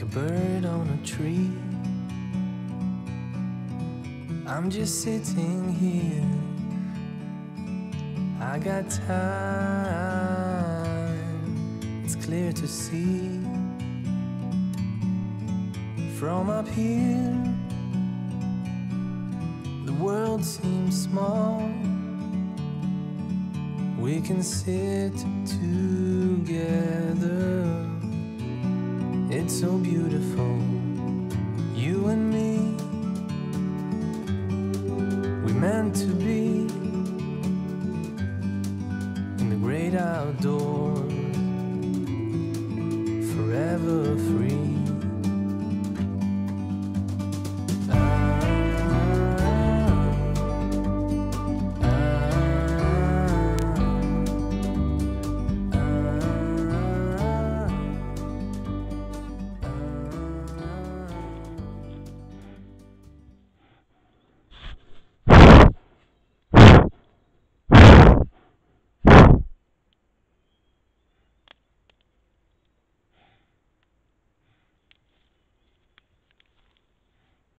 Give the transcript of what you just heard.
a bird on a tree. I'm just sitting here, I got time, it's clear to see. From up here, the world seems small. We can sit together, it's so beautiful, you and me. We meant to be in the great outdoors.